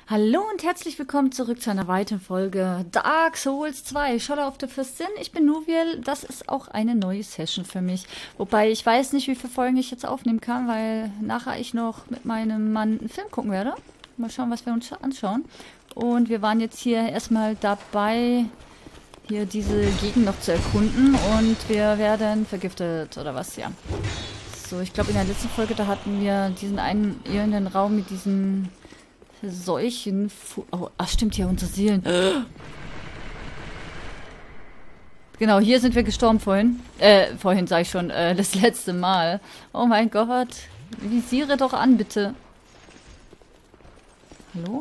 Hallo und herzlich willkommen zurück zu einer weiteren Folge Dark Souls 2, Shadow of the First Sin. Ich bin Nuviel, das ist auch eine neue Session für mich. Wobei ich weiß nicht, wie viele Folgen ich jetzt aufnehmen kann, weil nachher ich noch mit meinem Mann einen Film gucken werde. Mal schauen, was wir uns anschauen. Und wir waren jetzt hier erstmal dabei, hier diese Gegend noch zu erkunden und wir werden vergiftet oder was, ja. So, ich glaube in der letzten Folge, da hatten wir diesen einen elenden Raum mit diesen Seuchen. Oh, ach stimmt, hier unsere Seelen. Genau, hier sind wir gestorben vorhin. Vorhin sage ich schon, das letzte Mal. Oh mein Gott. Visiere doch an, bitte. Hallo?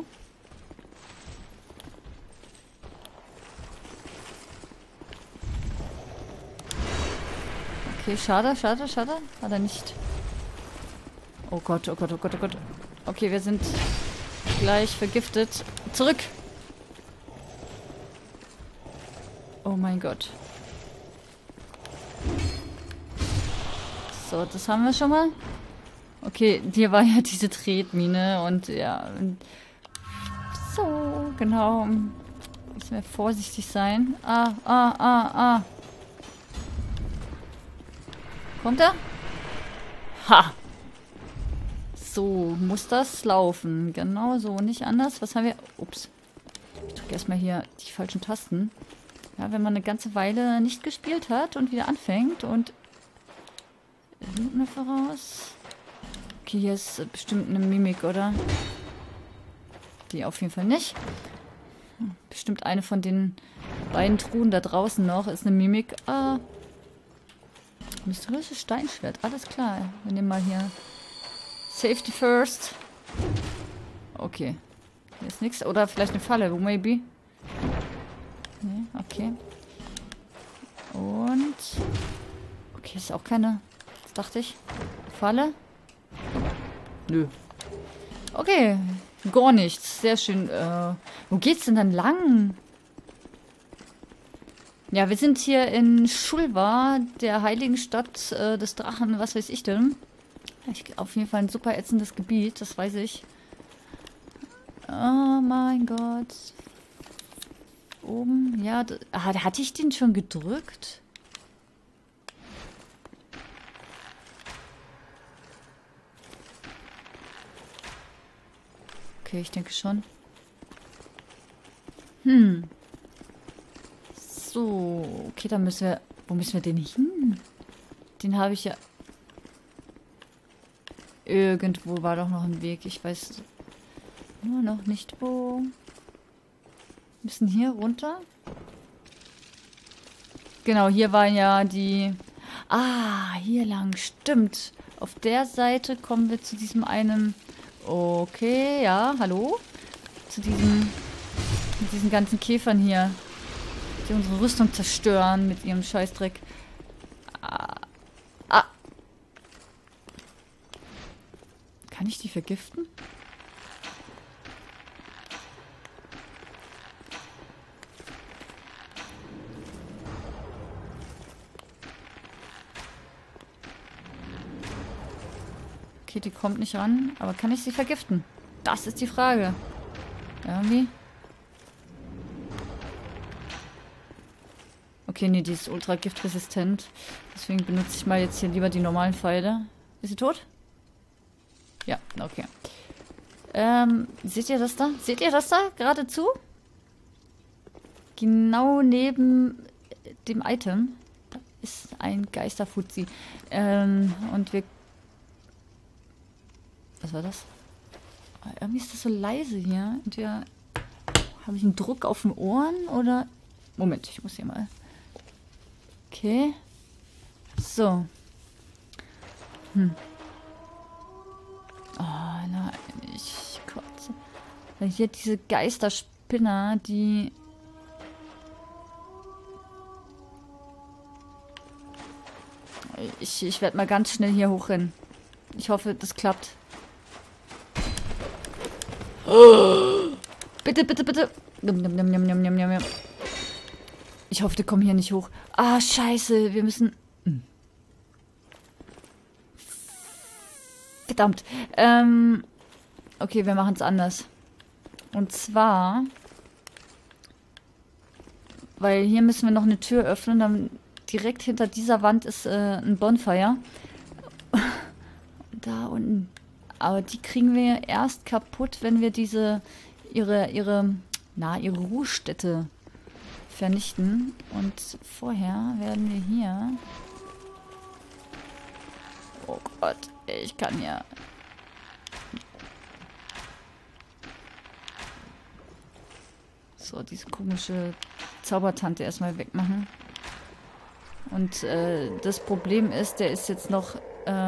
Okay, schade. Hat er nicht. Oh Gott, oh Gott, oh Gott, oh Gott. Okay, wir sind gleich vergiftet. Zurück! Oh mein Gott. So, das haben wir schon mal. Okay, hier war ja diese Tretmine und ja. So, genau. Müssen wir vorsichtig sein. Ah. Kommt er? Ha! So, muss das laufen. Genau so, nicht anders. Was haben wir? Ups. Ich drücke erstmal hier die falschen Tasten. Ja, wenn man eine ganze Weile nicht gespielt hat und wieder anfängt und... Hinten voraus. Okay, hier ist bestimmt eine Mimik, oder? Die auf jeden Fall nicht. Bestimmt eine von den beiden Truhen da draußen noch ist eine Mimik. Ah. Mysteriöses Steinschwert. Alles klar. Wir nehmen mal hier... Safety first. Okay. Hier ist nichts. Oder vielleicht eine Falle, maybe. Nee, okay. Und... Okay, ist auch keine... Was dachte ich? Falle? Nö. Okay. Gar nichts. Sehr schön. Wo geht's denn dann lang? Ja, wir sind hier in Shulva, der heiligen Stadt des Drachen. Was weiß ich denn? Auf jeden Fall ein super ätzendes Gebiet, das weiß ich. Oh mein Gott. Oben, ja. Hatte ich den schon gedrückt? Okay, ich denke schon. So, okay, dann müssen wir... Wo müssen wir denn hin? Den habe ich ja... Irgendwo war doch noch ein Weg. Ich weiß nur noch nicht, wo. Wir müssen hier runter. Genau, hier waren ja die... Ah, hier lang. Stimmt. Auf der Seite kommen wir zu diesem einen... Okay, ja, hallo? Zu diesen ganzen Käfern hier. Die unsere Rüstung zerstören mit ihrem Scheißdreck. Kann ich die vergiften? Okay, die kommt nicht ran. Aber kann ich sie vergiften? Das ist die Frage. Irgendwie. Okay, nee, die ist ultra giftresistent. Deswegen benutze ich mal jetzt hier lieber die normalen Pfeile. Ist sie tot? Ja, okay. Seht ihr das da? Seht ihr das da? Geradezu? Genau neben dem Item. Da ist ein Geisterfuzzi. Und wir... Was war das? Irgendwie ist das so leise hier. Entweder habe ich einen Druck auf den Ohren oder... Moment, ich muss hier mal... Okay. So. Oh nein, ich kotze. Weil hier diese Geisterspinner, die... Ich werde mal ganz schnell hier hochrennen. Ich hoffe, das klappt. Bitte, bitte, bitte. Ich hoffe, die kommen hier nicht hoch. Ah, scheiße, wir müssen... Verdammt. Okay, wir machen es anders. Und zwar, weil hier müssen wir noch eine Tür öffnen, dann direkt hinter dieser Wand ist ein Bonfire. Da unten. Aber die kriegen wir erst kaputt, wenn wir ihre Ruhestätte vernichten. Und vorher werden wir hier... Oh Gott, ich kann ja... So, diese komische Zaubertante erstmal wegmachen. Und das Problem ist, der ist jetzt noch...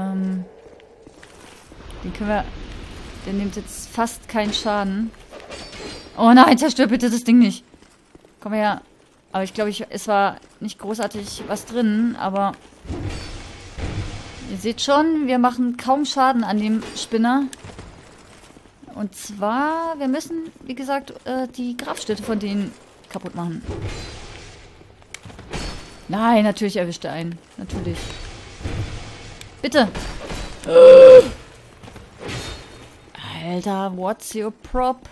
den können wir... Der nimmt jetzt fast keinen Schaden. Oh nein, zerstör bitte das Ding nicht. Komm her. Aber ich glaube, es war nicht großartig was drin, aber... Ihr seht schon, wir machen kaum Schaden an dem Spinner. Und zwar, wir müssen, wie gesagt, die Grabstätte von denen kaputt machen. Nein, natürlich erwischt er einen. Natürlich. Bitte. Alter, what's your prop?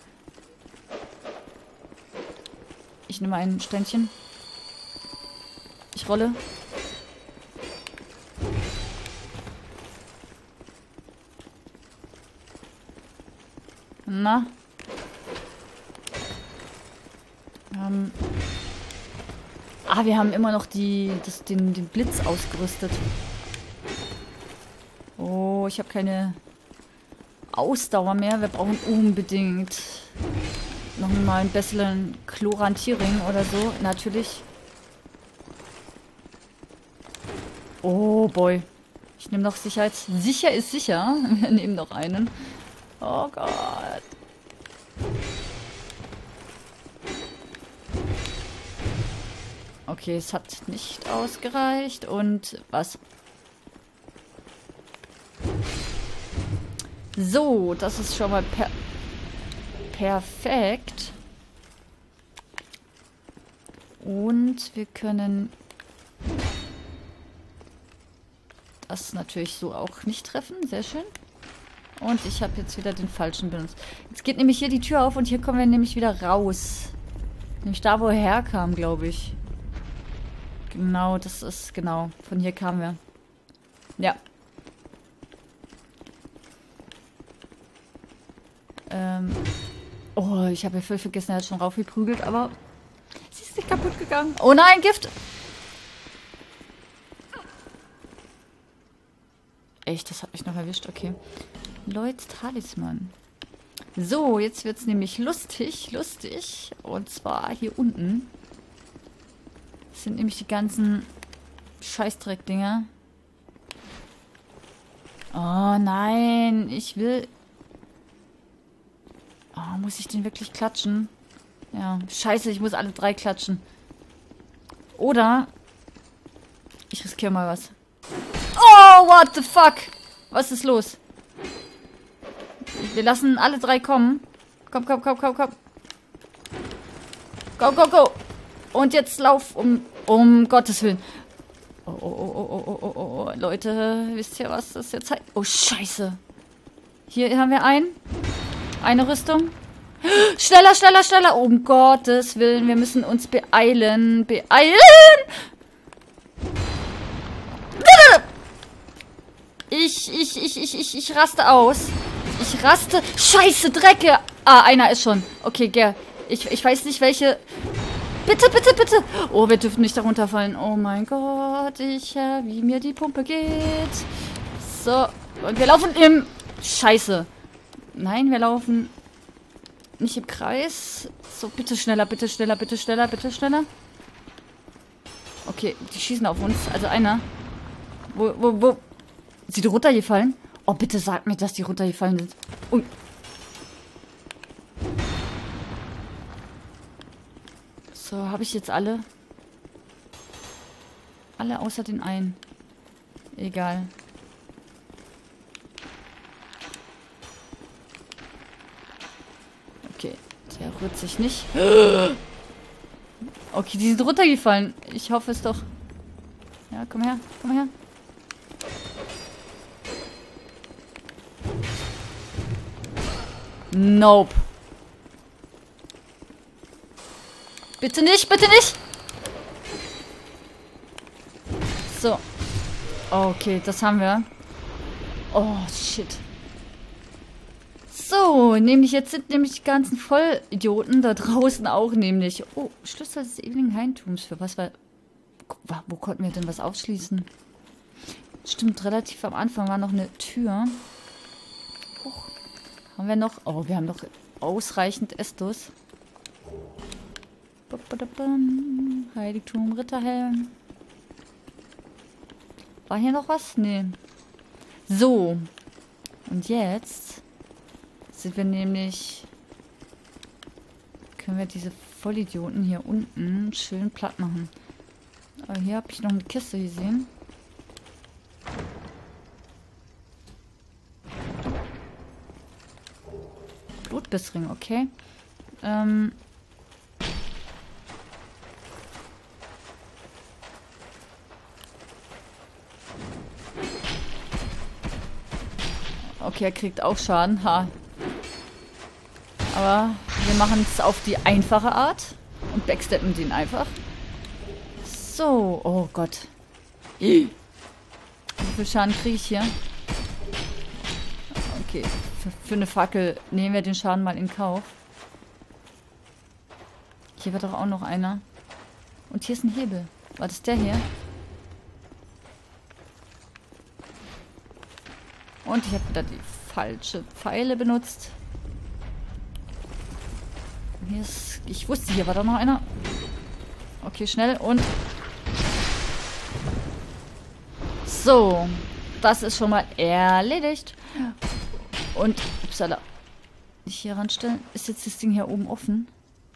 Ich nehme ein Ständchen. Ich rolle. Na? Wir haben immer noch den Blitz ausgerüstet. Oh, ich habe keine Ausdauer mehr. Wir brauchen unbedingt noch mal einen besseren Chlorantierring oder so. Natürlich. Oh, boy. Ich nehme noch Sicherheits... Sicher ist sicher. Wir nehmen noch einen. Oh Gott. Okay, es hat nicht ausgereicht. Und was? So, das ist schon mal perfekt. Und wir können das natürlich so auch nicht treffen. Sehr schön. Und ich habe jetzt wieder den falschen benutzt. Jetzt geht nämlich hier die Tür auf und hier kommen wir nämlich wieder raus. Nämlich da, wo er herkam, glaube ich. Genau, das ist, genau. Von hier kamen wir. Ja. Oh, ich habe ja voll vergessen, er hat schon raufgeprügelt, aber sie ist nicht kaputt gegangen. Oh nein, Gift! Echt, das hat mich noch erwischt, okay. Lloyds Talisman. So, jetzt wird es nämlich lustig. Und zwar hier unten. Das sind nämlich die ganzen Scheißdreck-Dinger. Oh nein, ich will... Oh, muss ich den wirklich klatschen? Ja, scheiße, ich muss alle 3 klatschen. Oder... Ich riskiere mal was. Oh, what the fuck? Was ist los? Wir lassen alle 3 kommen. Komm. Go. Und jetzt lauf um Gottes Willen. Oh, Leute, wisst ihr, was das jetzt heißt? Oh, scheiße. Hier haben wir eine Rüstung. Schneller. Um Gottes Willen, wir müssen uns beeilen. Ich raste aus. Scheiße, Drecke. Einer ist schon. Okay, Ger. Ich weiß nicht, welche... Bitte. Oh, wir dürfen nicht darunter fallen. Oh mein Gott, wie mir die Pumpe geht. So, und wir laufen im... Scheiße. Nein, wir laufen nicht im Kreis. So, bitte schneller. Okay, die schießen auf uns. Also einer. Wo? Sind die runtergefallen? Oh, bitte sag mir, dass die runtergefallen sind. Ui. So, habe ich jetzt alle? Alle außer den einen. Egal. Okay, der rührt sich nicht. Okay, die sind runtergefallen. Ich hoffe es doch. Ja, komm her. Nope. Bitte nicht, bitte nicht! So. Okay, das haben wir. Oh, shit. So, nämlich jetzt sind nämlich die ganzen Vollidioten da draußen auch nämlich. Oh, Schlüssel des ewigen Heintums. Für was war... Wo konnten wir denn was aufschließen? Stimmt, relativ am Anfang war noch eine Tür. Haben wir noch... Oh, wir haben noch ausreichend Estus. Heiligtum, Ritterhelm. War hier noch was? Nee. So. Und jetzt sind wir nämlich... Können wir diese Vollidioten hier unten schön platt machen. Aber hier habe ich noch eine Kiste gesehen. Blutbissring, okay. Okay, er kriegt auch Schaden. Ha. Aber wir machen es auf die einfache Art. Und backsteppen den einfach. So. Oh Gott. Wie viel Schaden kriege ich hier? Okay. Für eine Fackel nehmen wir den Schaden mal in Kauf. Hier war doch auch noch einer. Und hier ist ein Hebel. War das der hier? Und ich habe wieder die falsche Pfeile benutzt. Hier ist... Ich wusste, hier war doch noch einer. Okay, schnell und... So. Das ist schon mal erledigt. Und... Upsala. Nicht hier ranstellen. Ist jetzt das Ding hier oben offen?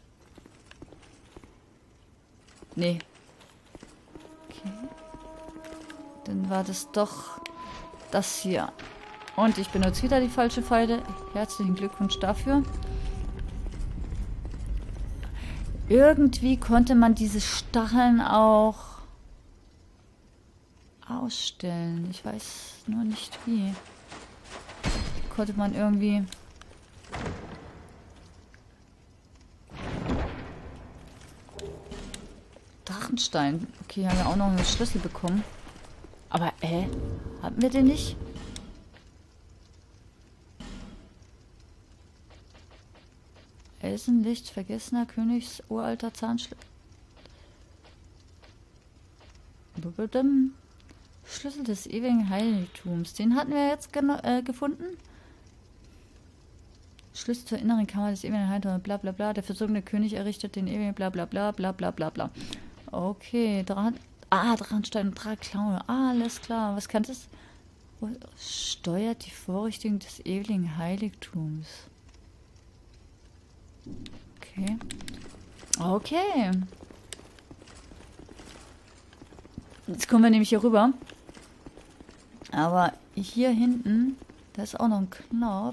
Nee. Okay. Dann war das doch das hier. Und ich benutze wieder die falsche Pfeile. Herzlichen Glückwunsch dafür. Irgendwie konnte man diese Stacheln auch ausstellen. Ich weiß nur nicht wie. Konnte man irgendwie... Drachenstein. Okay, haben wir auch noch einen Schlüssel bekommen. Aber, hatten wir den nicht? Elsenlicht, vergessener Königs, uralter Zahnschlüssel. Schlüssel des ewigen Heiligtums. Den hatten wir jetzt gefunden. Schlüssel zur inneren Kammer des ewigen Heiligtums. Bla bla bla. Der versunkene König errichtet den ewigen bla bla bla bla bla bla bla bla. Okay, Drachenstein und Drachenklaue. Alles klar. Was kann das? Steuert die Vorrichtung des ewigen Heiligtums. Okay. Okay. Jetzt kommen wir nämlich hier rüber. Aber hier hinten, da ist auch noch ein Knopf.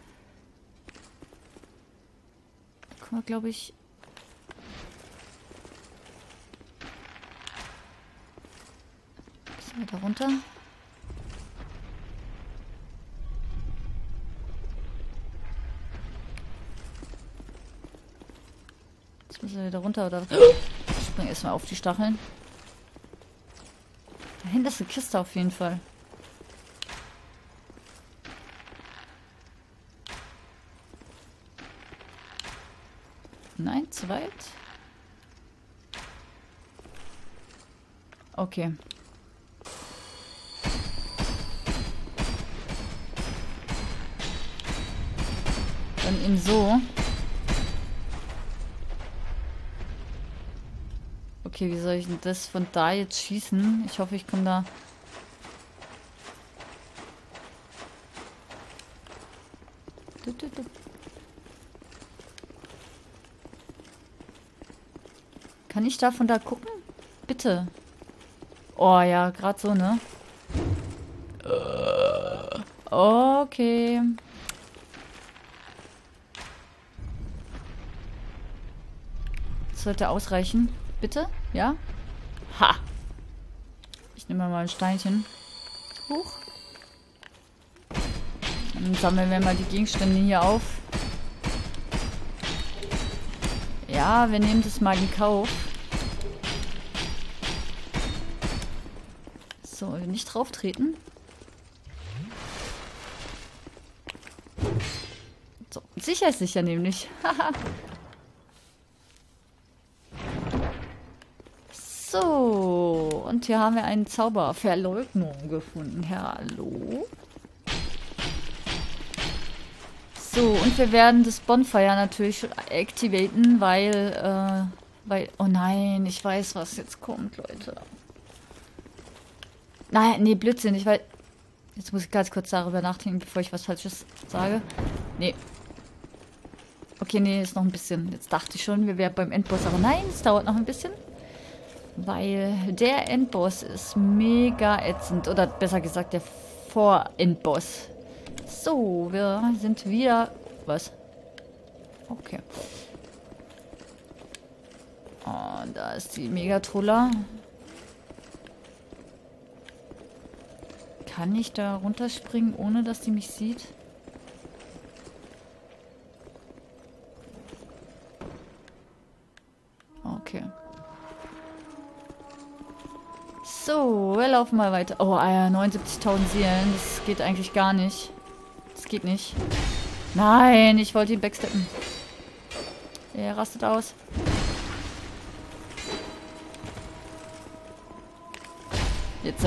Da kommen wir, glaube ich... Bisschen weiter runter. Jetzt müssen wir wieder runter, oder? Ich springe erstmal auf die Stacheln. Da hinten ist eine Kiste auf jeden Fall. Nein, zu weit. Okay. Dann eben so. Okay, wie soll ich denn das von da jetzt schießen? Ich hoffe, ich komme da... Kann ich da von da gucken? Bitte. Oh ja, gerade so, ne? Okay. Das sollte ausreichen. Bitte? Ja? Ha! Ich nehme mal ein Steinchen. Huch. Dann sammeln wir mal die Gegenstände hier auf. Ja, wir nehmen das mal in Kauf. So, nicht drauf treten. So, sicher ist sicher nämlich. So, und hier haben wir einen Zauber Verleugnung gefunden. Hallo. So, und wir werden das Bonfire natürlich activaten, weil, oh nein, ich weiß, was jetzt kommt, Leute. Nein, nee, Blödsinn, jetzt muss ich ganz kurz darüber nachdenken, bevor ich was Falsches sage. Nee. Okay, nee, ist noch ein bisschen. Jetzt dachte ich schon, wir wären beim Endboss, aber nein, es dauert noch ein bisschen. Weil der Endboss ist mega ätzend. Oder besser gesagt, der Vor-Endboss. So, wir sind wieder... Was? Okay. Und da ist die Megatrulla. Kann ich da runterspringen, ohne dass die mich sieht? Okay. So, wir laufen mal weiter. Oh, 79.000 Seelen. Das geht eigentlich gar nicht. Das geht nicht. Nein, ich wollte ihn backsteppen. Er rastet aus. Jetzt.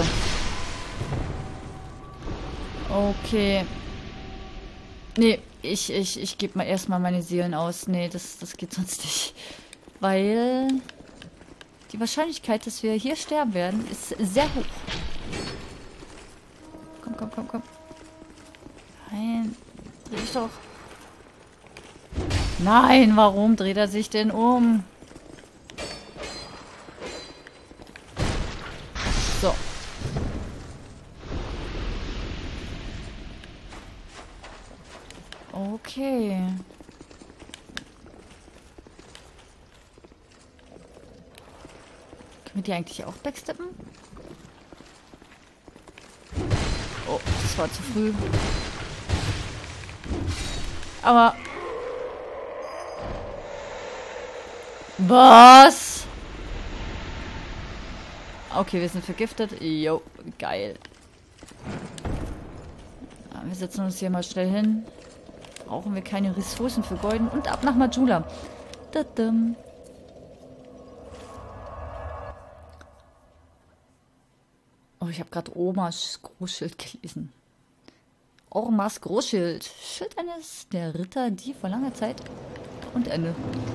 Okay. Nee, ich gebe mal erstmal meine Seelen aus. Nee, das geht sonst nicht. Weil die Wahrscheinlichkeit, dass wir hier sterben werden, ist sehr hoch. Komm, komm, komm, komm. Nein, dreh dich doch. Nein, warum dreht er sich denn um? So. Okay. Können wir die eigentlich auch backsteppen? Oh, das war zu früh. Aber... Was? Okay, wir sind vergiftet. Jo, geil. Ja, wir setzen uns hier mal schnell hin. Brauchen wir keine Ressourcen für Golden. Und ab nach Majula. Dadum. Oh, ich habe gerade Omas Großschild gelesen. Ormas Großschild. Schild eines der Ritter, die vor langer Zeit... Und Ende.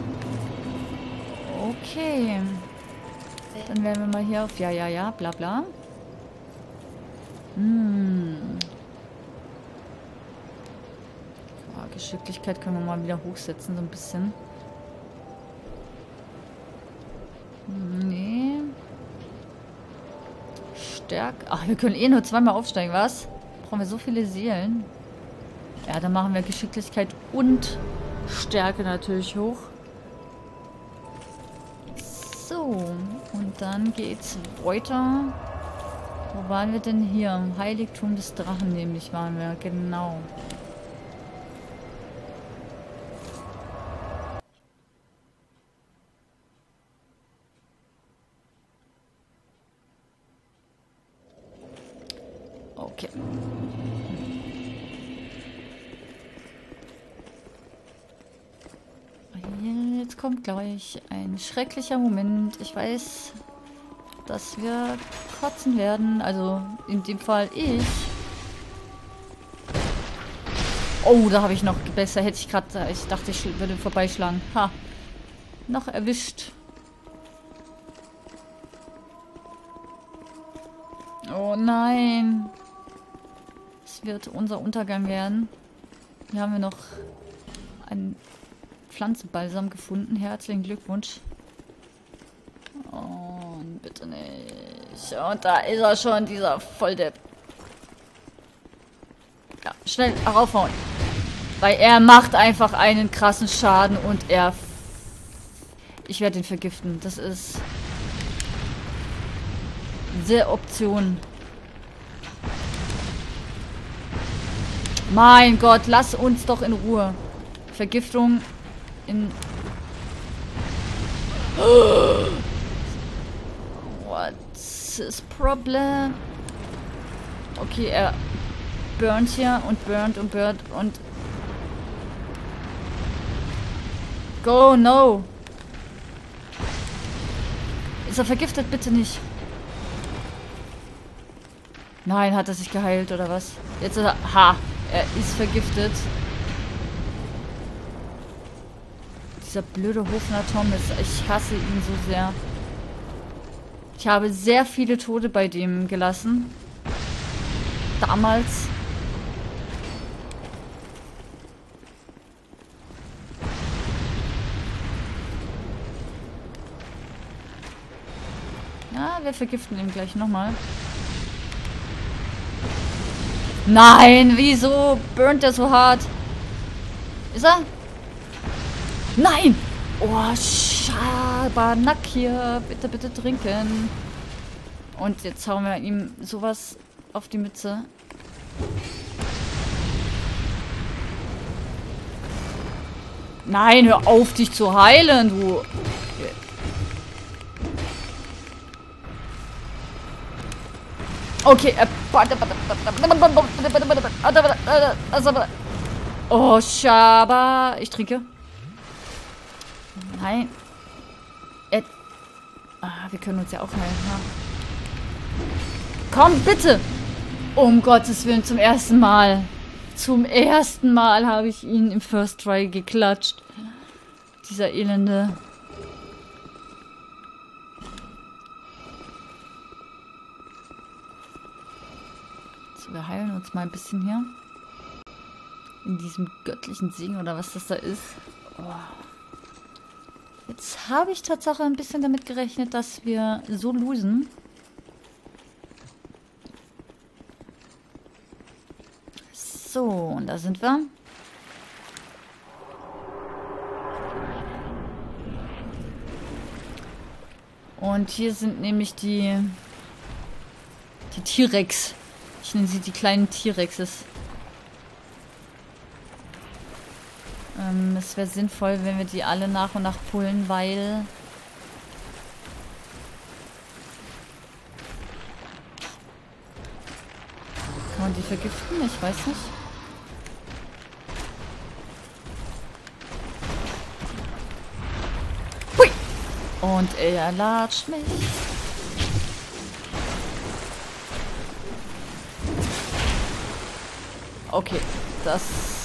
Okay. Dann werden wir mal hier auf ja, ja, ja, bla bla. Ja, Geschicklichkeit können wir mal wieder hochsetzen, so ein bisschen. Nee. Stärke. Ach, wir können eh nur zweimal aufsteigen, was? Brauchen wir so viele Seelen? Ja, dann machen wir Geschicklichkeit und Stärke natürlich hoch. So, und dann geht's weiter. Wo waren wir denn hier? Im Heiligtum des Drachen nämlich waren wir, genau. Okay. Jetzt kommt gleich ein schrecklicher Moment. Ich weiß, dass wir kotzen werden. Also in dem Fall ich. Oh, da habe ich noch besser. Hätte ich gerade... Ich dachte, ich würde vorbeischlagen. Ha. Noch erwischt. Oh nein. Es wird unser Untergang werden. Hier haben wir noch einen Pflanzenbalsam gefunden. Herzlichen Glückwunsch. Und bitte nicht. Und da ist er schon, dieser Volldepp. Ja, schnell raufhauen. Weil er macht einfach einen krassen Schaden und er... Ich werde ihn vergiften. Das ist... Diese Option. Mein Gott, lass uns doch in Ruhe. Vergiftung in... What's his problem? Okay, er burnt hier und burnt und burnt und... Go, no! Ist er vergiftet? Bitte nicht. Nein, hat er sich geheilt oder was? Jetzt ist er... Ha! Er ist vergiftet. Dieser blöde Hofner Thomas. Ich hasse ihn so sehr. Ich habe sehr viele Tote bei dem gelassen. Damals. Ja, wir vergiften ihn gleich nochmal. Nein, wieso burnt er so hart? Ist er? Nein! Oh, Schabernack hier. Bitte, bitte trinken. Und jetzt hauen wir ihm sowas auf die Mütze. Nein, hör auf, dich zu heilen, du. Okay, oh, Schaber. Ich trinke. Nein. Wir können uns ja auch heilen. Ja. Komm, bitte. Um Gottes Willen, zum ersten Mal. Zum ersten Mal habe ich ihn im First Try geklatscht. Dieser elende... So, wir heilen uns mal ein bisschen hier. In diesem göttlichen Segen oder was das da ist. Oh. Jetzt habe ich tatsächlich ein bisschen damit gerechnet, dass wir so losen. So, und da sind wir. Und hier sind nämlich die T-Rex. Ich nenne sie die kleinen T-Rexes. Es wäre sinnvoll, wenn wir die alle nach und nach pullen, weil... Kann man die vergiften? Ich weiß nicht. Hui! Und er latscht mich. Okay, das...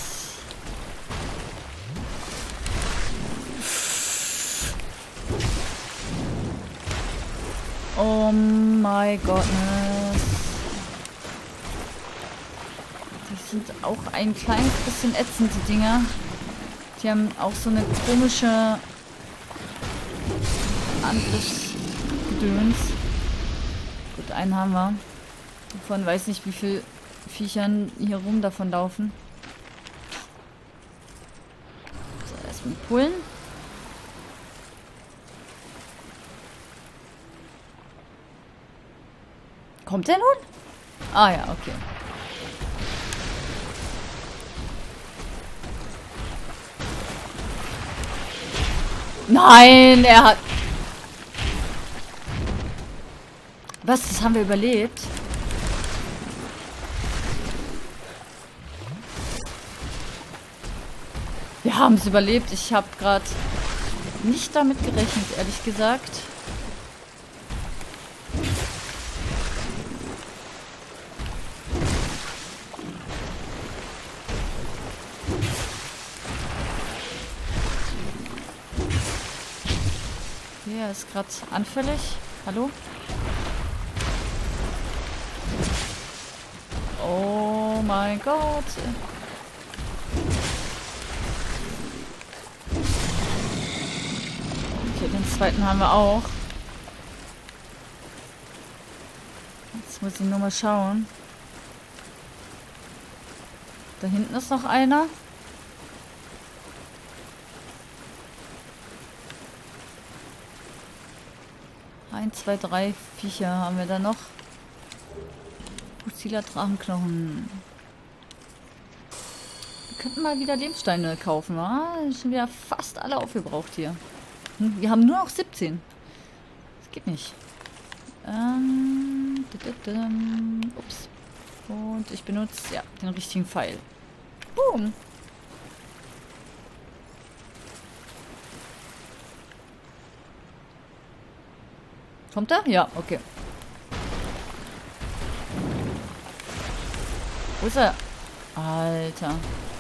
Oh my goodness. Die sind auch ein kleines bisschen ätzend, die Dinger. Die haben auch so eine komische Angriffsgedöns. Gut, einen haben wir. Davon weiß nicht, wie viel Viechern hier rum davon laufen. So, erstmal pullen. Kommt der nun? Ah ja, okay. Nein, er hat... Was, das haben wir überlebt? Wir haben es überlebt. Ich habe gerade nicht damit gerechnet, ehrlich gesagt. Er ist gerade anfällig. Hallo? Oh mein Gott. Okay, den zweiten haben wir auch. Jetzt muss ich nur mal schauen. Da hinten ist noch einer. Eins, zwei, drei Viecher haben wir da noch. Fossiler Drachenknochen. Wir könnten mal wieder Lebenssteine kaufen, wa? Schon wieder fast alle aufgebraucht hier. Wir haben nur noch 17. Das geht nicht. Ups. Und ich benutze, ja, den richtigen Pfeil. Boom. Kommt er? Ja, okay. Wo ist er? Alter.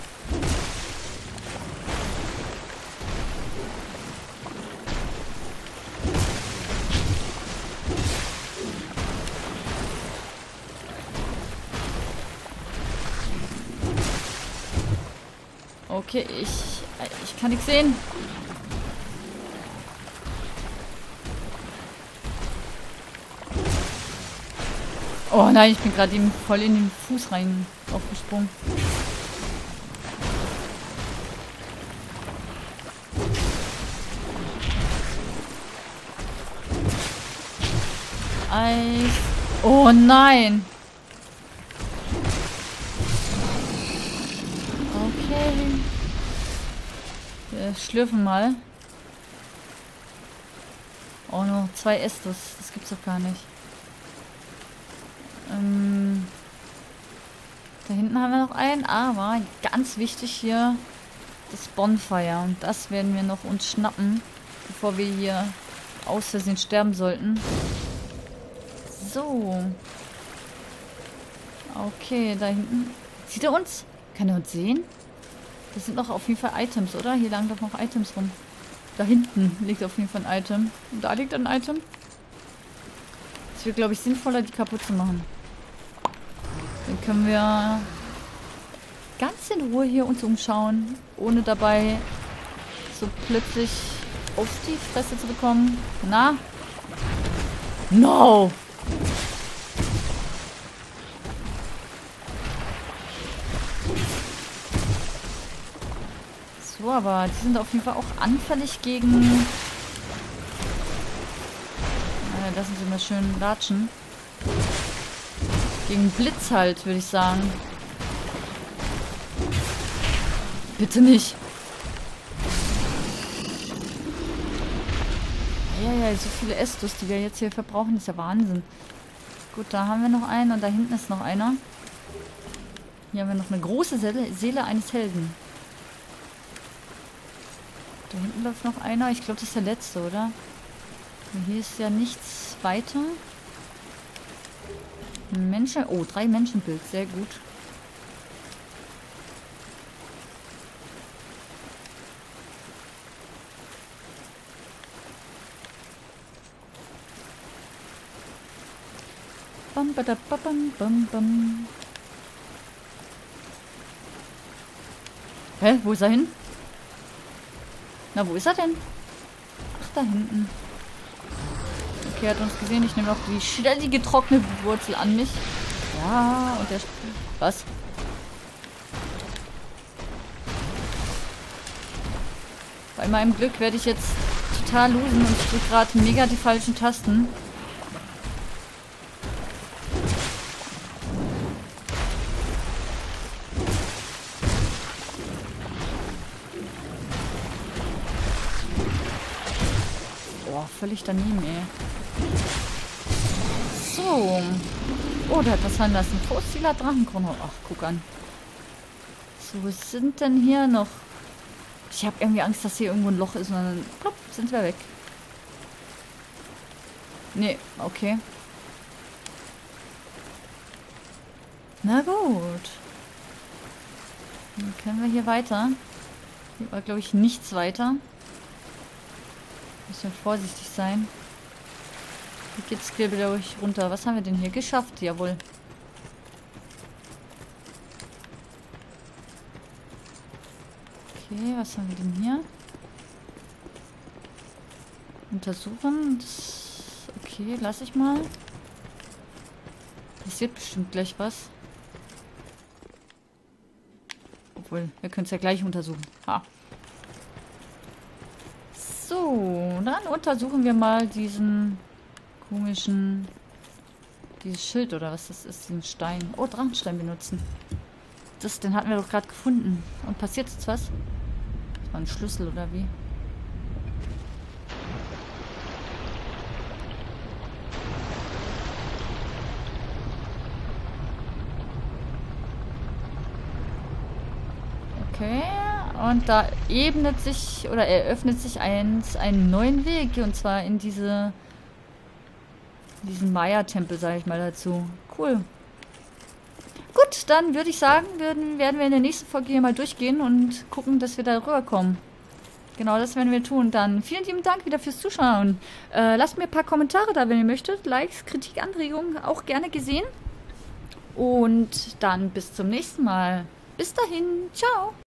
Okay, ich kann nichts sehen. Oh nein, ich bin gerade ihm voll in den Fuß rein aufgesprungen. Eis. Oh nein. Okay. Wir schlürfen mal. Oh, nur 2 Estus. Das gibt's doch gar nicht. Da hinten haben wir noch einen, aber ganz wichtig hier das Bonfire. Und das werden wir noch uns schnappen, bevor wir hier aus Versehen sterben sollten. So. Okay, da hinten. Sieht er uns? Kann er uns sehen? Das sind noch auf jeden Fall Items, oder? Hier lagen doch noch Items rum. Da hinten liegt auf jeden Fall ein Item. Und da liegt ein Item. Es wird, glaube ich, sinnvoller, die kaputt zu machen. Dann können wir ganz in Ruhe hier uns umschauen, ohne dabei so plötzlich auf die Fresse zu bekommen. Na? No! So, aber die sind auf jeden Fall auch anfällig gegen... Lassen Sie mal schön latschen. Gegen Blitz halt, würde ich sagen. Bitte nicht. Ja, so viele Estus, die wir jetzt hier verbrauchen, ist ja Wahnsinn. Gut, da haben wir noch einen und da hinten ist noch einer. Hier haben wir noch eine große Seele eines Helden. Da hinten läuft noch einer. Ich glaube, das ist der letzte, oder? Und hier ist ja nichts weiter. Menschen. Oh, 3 Menschenbild. Sehr gut. Bam, bada, bam, bam, bam. Hä? Wo ist er hin? Na, wo ist er denn? Ach, da hinten. Okay, er hat uns gesehen. Ich nehme noch die schnellige trockene Wurzel an mich. Ja, und der... Was? Bei meinem Glück werde ich jetzt total losen und ich drücke gerade mega die falschen Tasten. Oh, völlig daneben, ey. So. Oh, der hat was fallen lassen. Fossiler Drachenkrone. Ach, guck an. So, was sind denn hier noch? Ich habe irgendwie Angst, dass hier irgendwo ein Loch ist und dann plopp, sind wir weg. Nee, okay. Na gut. Dann können wir hier weiter. Hier war, glaube ich, nichts weiter. Müssen wir vorsichtig sein. Hier geht's wieder runter. Was haben wir denn hier geschafft? Jawohl. Okay, was haben wir denn hier? Untersuchen. Das, okay, lass ich mal. Passiert bestimmt gleich was. Obwohl, wir können es ja gleich untersuchen. Ha. So, dann untersuchen wir mal diesen komischen... Dieses Schild oder was das ist, diesen Stein. Oh, Drachenstein benutzen. Den hatten wir doch gerade gefunden. Und passiert jetzt was? Das war ein Schlüssel oder wie? Okay. Und da ebnet sich oder eröffnet sich einen neuen Weg. Und zwar in diesen Maya-Tempel, sage ich mal dazu. Cool. Gut, dann würde ich sagen, werden wir in der nächsten Folge hier mal durchgehen und gucken, dass wir da rüberkommen. Genau, das werden wir tun. Dann vielen lieben Dank wieder fürs Zuschauen. Lasst mir ein paar Kommentare da, wenn ihr möchtet. Likes, Kritik, Anregungen auch gerne gesehen. Und dann bis zum nächsten Mal. Bis dahin. Ciao.